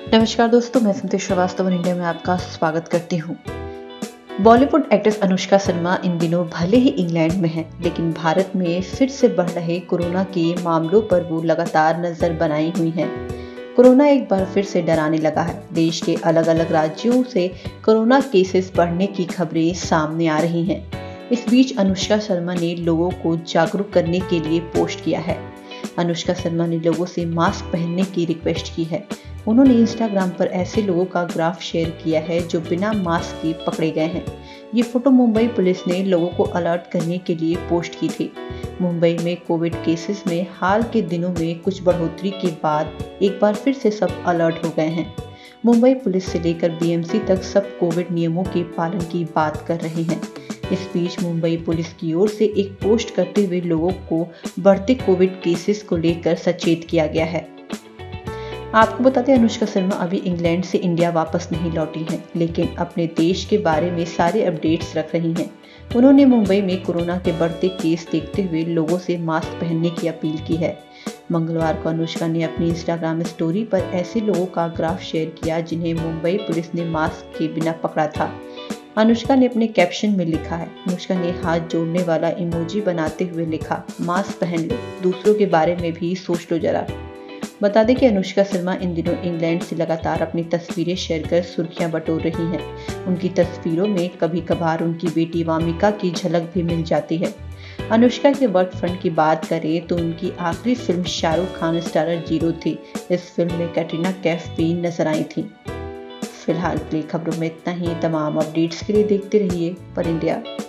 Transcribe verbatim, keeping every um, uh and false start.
नमस्कार दोस्तों, मैं स्मृति श्रीवास्तव और इंडिया में आपका स्वागत करती हूँ। बॉलीवुड एक्ट्रेस अनुष्का शर्मा इन दिनों भले ही इंग्लैंड में हैं, लेकिन भारत में फिर से बढ़ रहे कोरोना के मामलों पर वो लगातार नजर बनाई हुई हैं। कोरोना एक बार फिर से डराने लगा है। देश के अलग अलग राज्यों से कोरोना केसेस बढ़ने की खबरें सामने आ रही हैं। इस बीच अनुष्का शर्मा ने लोगों को जागरूक करने के लिए पोस्ट किया है। अनुष्का शर्मा ने लोगों से मास्क पहनने की रिक्वेस्ट की है। उन्होंने इंस्टाग्राम पर ऐसे लोगों का ग्राफ शेयर किया है जो बिना मास्क के पकड़े गए हैं। ये फोटो मुंबई पुलिस ने लोगों को अलर्ट करने के लिए पोस्ट की थी। मुंबई में कोविड केसेस में हाल के दिनों में कुछ बढ़ोतरी के बाद एक बार फिर से सब अलर्ट हो गए हैं। मुंबई पुलिस से लेकर बीएमसी तक सब कोविड नियमों के पालन की बात कर रहे हैं। इस बीच मुंबई पुलिस की ओर से एक पोस्ट करते हुए लोगों को बढ़ते कोविड केसेस को लेकर सचेत किया गया है। आपको बता दें, अनुष्का शर्मा अभी इंग्लैंड से इंडिया वापस नहीं लौटी हैं, लेकिन अपने देश के बारे में सारे अपडेट्स रख रही हैं। उन्होंने मुंबई में कोरोना के बढ़ते केस देखते हुए लोगों से मास्क पहनने की अपील की है। मंगलवार को अनुष्का ने अपनी इंस्टाग्राम स्टोरी पर ऐसे लोगों का ग्राफ शेयर किया जिन्हें मुंबई पुलिस ने मास्क के बिना पकड़ा था। अनुष्का ने अपने कैप्शन में लिखा है। अनुष्का ने हाथ जोड़ने वाला इमोजी बनाते हुए लिखा, मास्क पहन लो, दूसरों के बारे में भी सोच लो जरा। बता दें कि अनुष्का शर्मा इन दिनों इंग्लैंड से लगातार अपनी तस्वीरें शेयर कर सुर्खियां बटोर रही हैं। उनकी तस्वीरों में कभी कभार उनकी बेटी वामिका की झलक भी मिल जाती है। अनुष्का के वर्क फ्रंट की बात करें तो उनकी आखिरी film Shahrukh Khan starrer Zero थी। इस फिल्म में कैटरीना कैफ भी नजर आई थी। फिलहाल के लिए खबरों में इतना ही। तमाम अपडेट्स के लिए देखते रहिए पर इंडिया।